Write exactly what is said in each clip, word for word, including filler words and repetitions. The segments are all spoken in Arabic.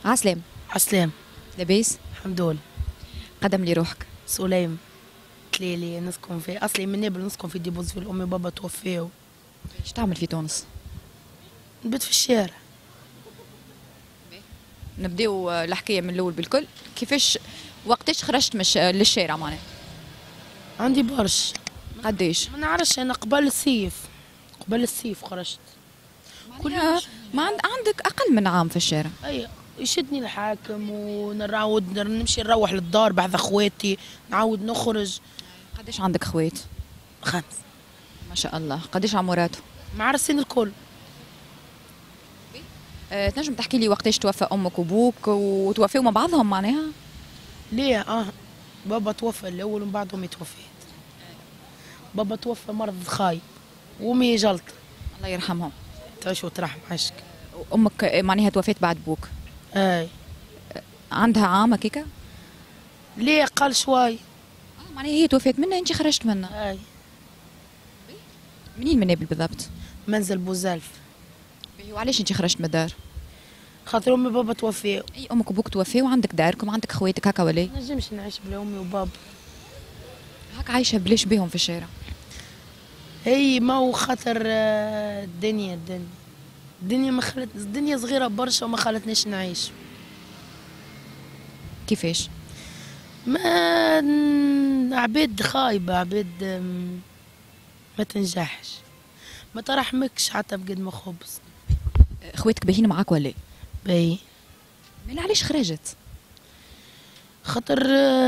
عسلام. عسلام. لاباس؟ الحمد لله. قدم لي روحك. سليم تليلي نسكن في اصلي من نابل، نسكن في ديبوزفيل، امي وبابا توفاو. ايش تعمل في تونس؟ نبت في الشارع. نبداو الحكايه من الاول بالكل، كيفاش وقتاش خرجت مش للشارع معناها؟ عندي برش. قداش؟ ما نعرفش انا قبل الصيف، قبل الصيف خرجت. كل ما عند... عندك اقل من عام في الشارع. اي يشدني الحاكم ونعاود نمشي نروح للدار بعد اخواتي، نعاود نخرج. قداش عندك خوات؟ خمس. ما شاء الله. قداش عمراته؟ مع السن الكل. أه، تنجم تحكي لي وقتاش توفى امك وابوك وتوفيوا مع بعضهم معناها؟ ليه؟ اه بابا توفى الاول ومن بعد امي توفت. بابا توفى مرض خايب وامي جلط. الله يرحمهم. تعيش وترحم عشك. امك معناها توفيت بعد بوك؟ اي. عندها عام هكاكا؟ ليه قال شوي. اه معناها هي توفيت منها انت خرجت منها. اي. منين من نابل بالضبط؟ منزل بوزلف. وعلاش انت خرجت من الدار؟ خاطر امي وبابا توفيوا. اي امك وابوك توفيوا وعندك داركم وعندك خواتك هكا ولا؟ ما نجمش نعيش بلا امي وبابا. هكا عايشه بلاش بيهم في الشارع؟ هي ما هو خاطر الدنيا الدنيا الدنيا ما خلت الدنيا صغيره برشا وما خلتناش نعيش. كيفاش؟ ما عباد خايبه، عباد ما تنجحش، ما ترحمكش حتى بقد ما خبز. خواتك باهين معاك ولا؟ باهي. مالا علاش خرجت؟ خاطر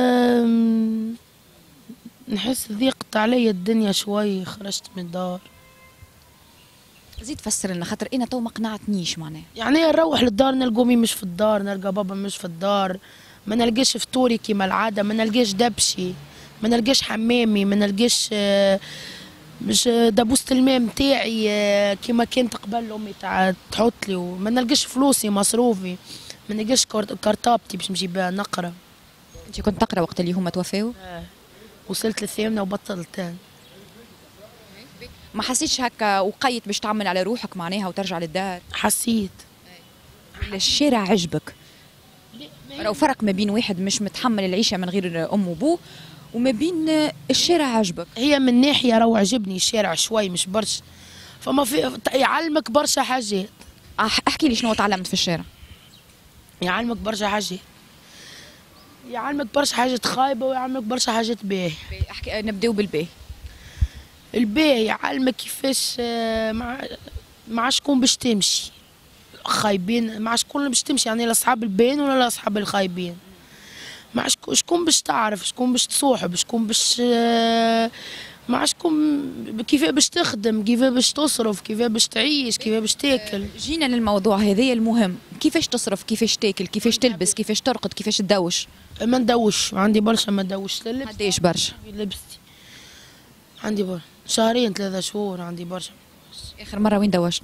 نحس ضيقت علي الدنيا شوي، خرجت من الدار. زيد فسر لنا خاطر انا تو ما قنعتنيش معناها. يعني نروح للدار نلقى امي مش في الدار، نلقى بابا مش في الدار، ما نلقاش فطوري كيما العاده، ما نلقاش دبشي، ما نلقاش حمامي، ما نلقاش مش دبوسة الماء نتاعي كيما كانت قبل امي تاع تحط لي، وما نلقاش فلوسي مصروفي، ما نلقاش كرطابتي باش نمشي بها نقرا. انت كنت تقرا وقت اللي هما توفاو؟ اه وصلت للثامنه وبطلت تاني. ما حسيتش هكا وقيت باش تعمل على روحك معناها وترجع للدار؟ حسيت. الشارع عجبك؟ لو فرق ما بين واحد مش متحمل العيشه من غير ام وابوه وما بين الشارع عجبك؟ هي من ناحيه راهو عجبني الشارع شوي مش برشا، فما في يعلمك برشا حاجات. احكي لي شنو تعلمت في الشارع؟ يعلمك برشا حاجات، يعلمك برشا حاجات خايبه ويعلمك برشا حاجات باهيه. احكي نبداو بالباهي. الباهي يعلمك كيفاش مع مع شكون باش تمشي، خايبين مع شكون باش تمشي، يعني لاصحاب الباين ولا لاصحاب الخايبين، مع شكون باش تعرف، شكون باش تصوحب، شكون باش مع شكون، كيف باش تخدم، كيف باش تصرف، كيف باش تعيش، كيف باش تاكل. جينا للموضوع هذا المهم، كيفاش تصرف، كيفاش تاكل، كيفاش تلبس، كيفاش ترقد، كيفاش تدوش؟ ما ندوش، عندي برشا ما ندوش. لبستي قداش برشا؟ لبستي عندي برشا، شهرين ثلاثة شهور عندي برشا. اخر مرة وين دوشت؟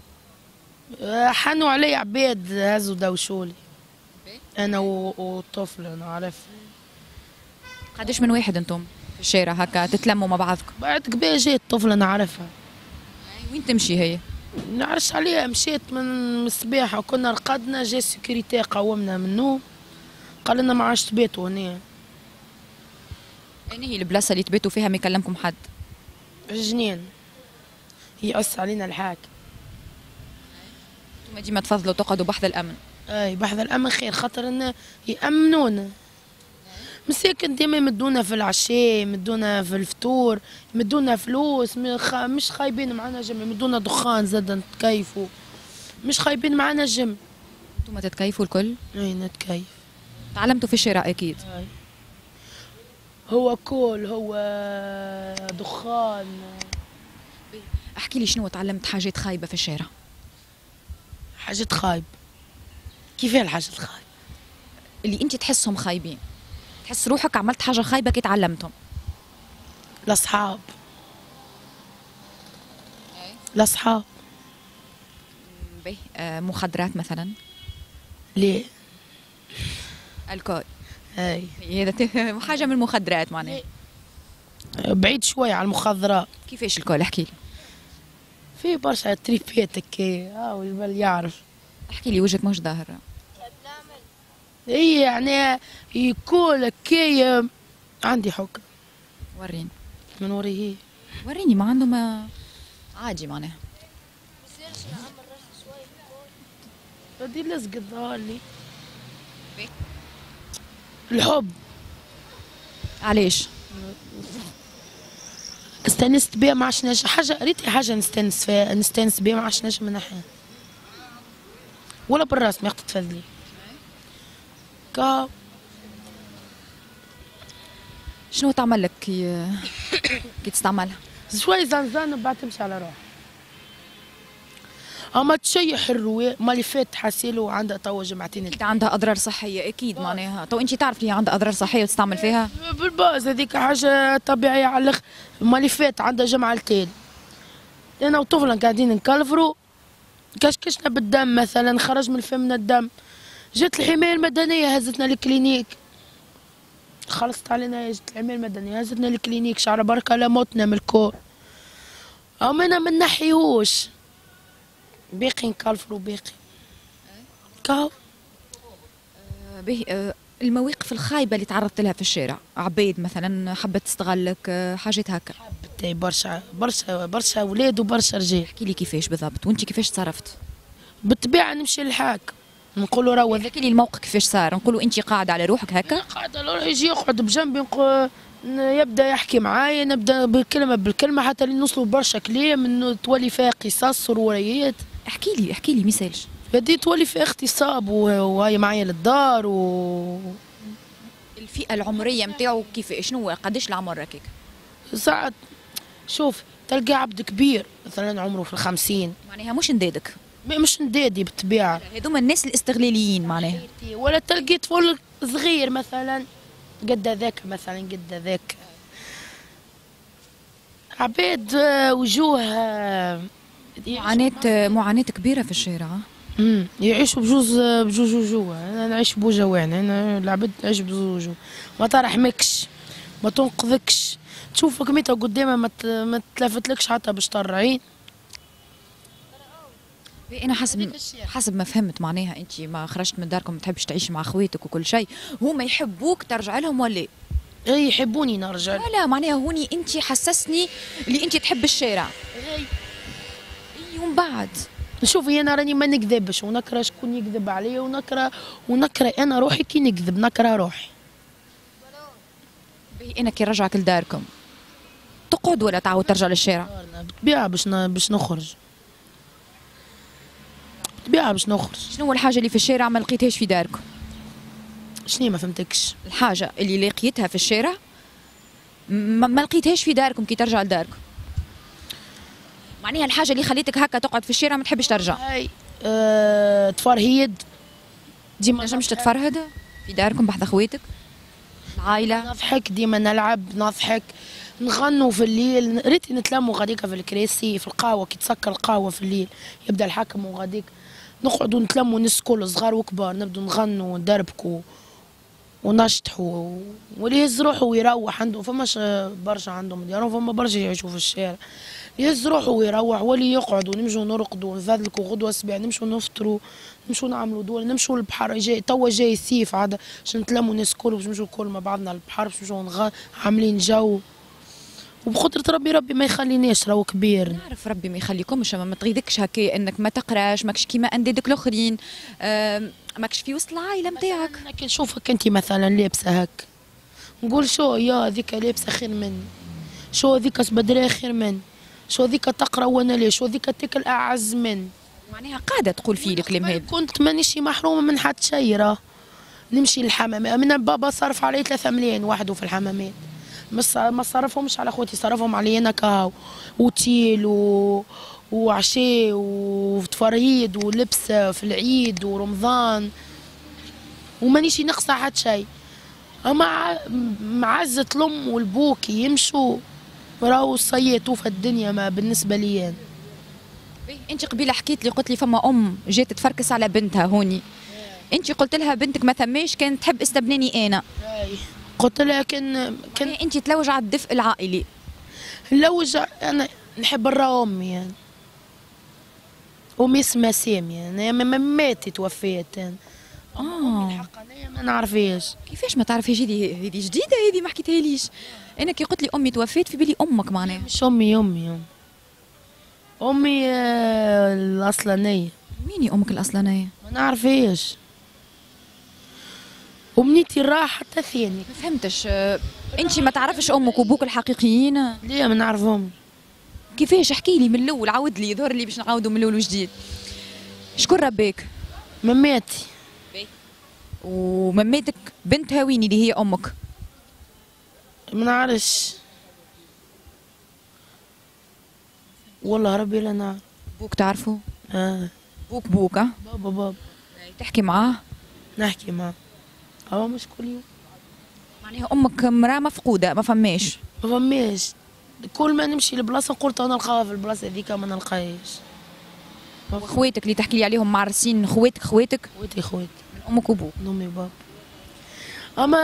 حنوا علي عباد هزوا دوشولي انا والطفل انا عارف. قداش من واحد انتم في الشارع هكا تتلموا مع بعضكم؟ بعد قبل جات الطفل انا عارفها. وين تمشي هي؟ نعرفش عليها، مشيت من الصباح وكنا رقدنا، جا السيكوريتي قومنا من النوم قال لنا ما عادش تباتوا هنا. أين هي البلاصة اللي تباتوا فيها ما يكلمكم حد؟ في الجنين، يأس علينا الحاكم. انتم ديما تفضلوا تقعدوا بحث الأمن؟ اي بحث الأمن خير، خاطر إنه يأمنونا. مساكن ديما يمدونا في العشاء، يمدونا في الفطور، يمدونا فلوس، مش خايبين معنا جم، يمدونا دخان زاد نتكيفوا، مش خايبين معنا جم. انتم تتكيفوا الكل؟ اي نتكيف. تعلمتوا في الشارع أكيد؟ أي. هو كول، هو دخان. احكي لي شنو تعلمت حاجات خايبة في الشارع؟ حاجات خايب؟ كيف الحاجات الخايبة؟ اللي انت تحسهم خايبين، تحس روحك عملت حاجة خايبة كي تعلمتهم. الأصحاب. الأصحاب. باهي. آه مخدرات مثلا؟ ليه؟ الكول؟ اي هذا حاجة من المخدرات معناها؟ بعيد شوي على المخدرات. كيفاش الكول؟ احكي لي. في برشا تريبات هكا، اه والبال يعرف. احكي لي وجهك مش ظاهر. هي يعني يكون كي عندي حكم. وريني. من وريه. وريني ما عنده ما عادي معناها. هذه لزق الظهر لي. الحب. علاش؟ استانست بيها ما عشناش حاجه، ريتي حاجه نستانس فيها، نستانس بيها ما عشناش من ناحيه ولا بالراس ما يقطع تفذلي كا. شنو تعمل لك كي كي تستعملها؟ شوي زنزان وبعد تمشي على روح. اما تشيح الرواق مالي فات حاسيلو عندها توا جمعتين. اكيد عندها اضرار صحيه اكيد معناها، تو انت تعرف اللي عندها اضرار صحيه وتستعمل فيها؟ بالباز هذيك حاجه طبيعيه على الاخر. مالي فات عندها جمعتين انا وطفله قاعدين نكلفروا كشكشنا بالدم مثلا، خرج من فمنا الدم، جت الحمايه المدنيه هزتنا الكلينيك، خلصت علينا جت الحمايه المدنيه هزتنا الكلينيك، شعر بركه لا موتنا من الكور. أمنا ما نحيهوش باقي نكلفروا باقي كاو. آه به آه المواقف الخايبه اللي تعرضت لها في الشارع، عبيد مثلا حبت تستغلك آه حاجات هكا؟ حبت برشا برشا برشا اولاد وبرشا رجال. احكي لي كيفاش بالضبط وانت كيفاش تصرفت؟ بالطبيعه نمشي للحاكم نقولوا راهو احكي لي الموقف كيفاش صار، نقولوا انت قاعده على روحك هكا؟ قاعده على روحي، يجي يقعد بجنبي نقول يبدا يحكي معايا، نبدا بالكلمه بالكلمه حتى نوصلوا برشا كلام انه تولي فيها قصص وروايات. احكي لي احكي لي مثالش. بدي تولي في اغتصاب وهي معايا للدار و الفئه العمريه نتاعو كيف شنو قداش العمر هكاك؟ ساعات شوف تلقى عبد كبير مثلا عمره في الخمسين معناها مش ندادك، مش ندادي بالطبيعه، هذوما الناس الاستغلاليين معناها. ولا تلقى طفل صغير مثلا قد ذاك مثلا قد ذاك عباد وجوه معاناة معاناة كبيرة في الشارع. امم يعيشوا بجوز بجوج وجوه. انا نعيش بوجوان، انا العباد تعيش بجوج وجوه، ما ترحمكش ما تنقذكش، تشوفك ميتة قدامها ما ما تلفتلكش حتى باش ترعين. انا حسب حسب ما فهمت معناها انت ما خرجت من داركم ما تحبش تعيش مع خواتك وكل شيء، هما يحبوك ترجع لهم ولا؟ اي يحبوني نرجع. لا لا معناها هوني انت حسسني اللي انت تحب الشارع. اي ومن بعد شوفي انا راني ما نكذبش ونكره شكون يكذب عليا، ونكره ونكره انا روحي كي نكذب، نكره روحي. انا كي رجعك لداركم تقعد ولا تعاود ترجع للشارع؟ بالطبيعه باش باش نخرج، بالطبيعه باش نخرج. شنو هو الحاجه اللي في الشارع ما لقيتهاش في داركم؟ شنو ما فهمتكش؟ الحاجه اللي لقيتها في الشارع ما, ما لقيتهاش في داركم كي ترجع لداركم، معناها الحاجه اللي خليتك هكا تقعد في الشارع ما تحبش ترجع. هاي أه تفرهيد ديما نجمش تتفرهد في داركم بحذا خواتك العائله؟ نضحك ديما نلعب نضحك نغنوا في الليل، ريتي نتلموا غاديكا في الكراسي في القهوه كي تسكر القهوه في الليل يبدا الحاكم وغاديك نقعدوا نتلموا ناس كل صغار وكبار نبدو نغنوا وندربكوا ونشطحوا، واللي يهز روحه ويروح عنده فماش برشا عندهم ديارهم فما برشا يعيشوا في الشارع، يهز روحه ويروح واللي يقعدوا نمشوا نرقدوا نفذلكوا غدوه الصباح نمشوا نفطروا نمشوا نعملوا دول نمشوا للبحر. جاي توا جاي الصيف عاد باش نتلموا الناس الكل باش نمشوا الكل مع بعضنا للبحر باش نمشوا نغ... عاملين جو، وبقدرة ربي ربي ما يخليناش راهو كبير. نعرف ربي ما يخليكمش اما ما تغيدكش هكا انك ما تقراش ماكش كيما اندادك الاخرين، ماكش في وسط العائله نتاعك. انا كي نشوفك انت مثلا لابسه هك نقول شو يا هذيك لابسه خير مني، شو هذيك بدريه خير مني، شو هذيك تقرا وانا ليش، شو هذيك تاكل اعز مني. معناها قاعده تقول فيه الكلام هذا. كنت مانيش محرومه من حد شيء، راه نمشي للحمام من بابا صرف علي ثلاثة ملايين وحده في الحمامات، ما صرفهمش على خوتي صرفهم علي انا كاو وتيل و... وعشاء وتفريد ولبس في العيد ورمضان، ومانيش نقصى حد شيء. اما معزة الام والبوك يمشوا راهو الصياتو في الدنيا ما بالنسبه لي أنا. انت قبيله حكيت لي قلت لي فما ام جات تفركس على بنتها هوني، انت قلت لها بنتك ما ثماش كانت تحب استبناني انا. اي قلت لها كان كان انت تلوج على الدفء العائلي. نلوج انا نحب نرى امي يعني. امي اسمها ساميه انا ما ماتت توفيت يعني. اه الحقانيه ما نعرفهاش. كيفاش ما تعرفيش؟ هذه هذه جديده، هذه ما حكيتهاليش. انا كي قلت لي امي توفات في بالي امك معناها. مش امي امي امي, أمي آه، الاصلانيه. مين امك الاصلانيه؟ ما نعرفهاش. ومنيتي راح حتى ثاني. ما فهمتش. آه، انت ما تعرفش امك وابوك الحقيقيين؟ ليه ما نعرفهم؟ كيفاش؟ احكي لي من الاول، عاود لي، يظهر لي باش نعاودوا من الاول وجديد. شكون رباك؟ مماتي. ومماتك بنت هاويني اللي هي امك؟ ما نعرفش والله ربي لا نعرف. بوك تعرفه؟ اه بوك بوك اه. بابا بابا تحكي معاه؟ نحكي معاه هو مش كل يوم. معناها امك مراه مفقوده، ما فماش؟ ما فماش. كل ما نمشي لبلاصه قلت انا نلقاها في البلاصه هذيك ما نلقاهاش. واخواتك اللي تحكي لي عليهم معرسين، خواتك خواتك؟ خواتي خواتي امك وابوك؟ امي وبابا. اما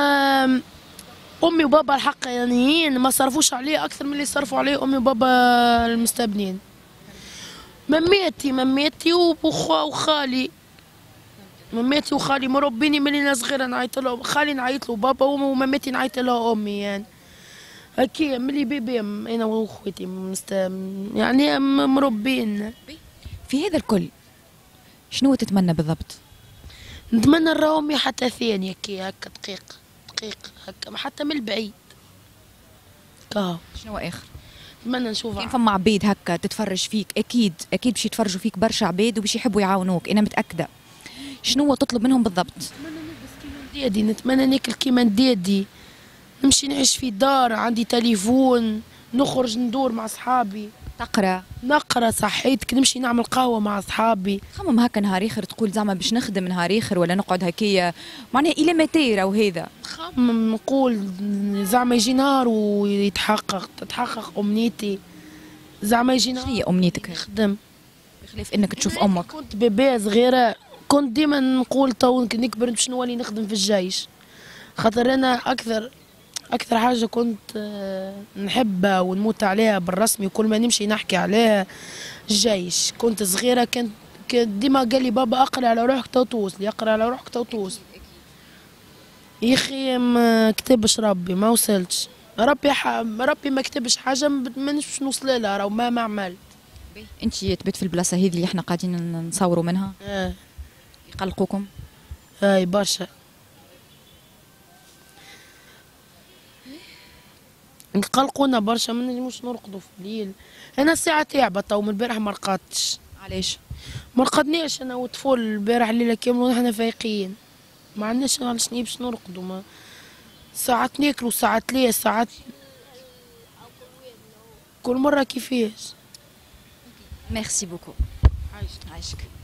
امي وبابا الحق يعني ما صرفوش عليه اكثر من اللي صرفوا عليه امي وبابا المستبنين. مماتي مماتي وخوا وخالي. مماتي وخالي مربيني من انا صغيره، نعيط له خالي نعيط له بابا، ومماتي نعيط لها امي يعني هكي ملي بيبي انا واخوتي مست... يعني مربين. في هذا الكل شنو تتمنى بالضبط؟ نتمنى نرى امي حتى ثاني هكي هكا دقيق دقيق هكا حتى من البعيد كاهو. شنو اخر؟ نتمنى نشوفها. كان فما عبيد هكا تتفرج فيك، اكيد اكيد باش يتفرجوا فيك برشا عبيد وباش يحبوا يعاونوك، انا متاكده. شنو تطلب منهم بالضبط؟ نتمنى نلبس كيما ندادي، نتمنى ناكل كيما ندادي، نمشي نعيش في دار، عندي تليفون، نخرج ندور مع صحابي، تقرا، نقرا صحيتك، نمشي نعمل قهوه مع صحابي. خمم هكا نهار اخر تقول زعما باش نخدم نهار اخر ولا نقعد هكايا، معناها الى متى راهو هذا؟ خمم نقول زعما يجي نهار ويتحقق تتحقق امنيتي، زعما يجي نهار. شنو هي امنيتك؟ نخدم بخلاف انك تشوف امك. كنت بيبي صغيره كنت ديما نقول تو نكبر باش نولي نخدم في الجيش، خاطر انا اكثر اكثر حاجه كنت آه، نحبها ونموت عليها بالرسمي وكل ما نمشي نحكي عليها الجيش. كنت صغيره كنت كنت ديما قال لي بابا اقرا على روحك تو توصل، اقرا على روحك تو توصل. يا اخي ما كتبش ربي ما وصلتش، ربي ح... ربي ما كتبش حاجه ما نش نوصل لها راهو ما ما عملت. انت تبت في البلاصه هذه اللي احنا قاعدين نصوروا منها؟ اه يقلقوكم؟ هاي برشا نقلقونا برشا، ما نجموش نرقدوا في الليل. انا الساعه تعبت تو من البارح ما رقدتش. علاش؟ ما رقدناش انا والطفل البارح الليله كامله ونحن فايقين، ما عندناش علاش باش نرقدوا، ما ساعات ناكلوا ساعات لا ساعات كل مره كيفاش. ميرسي بوكو. عايشك عايشك.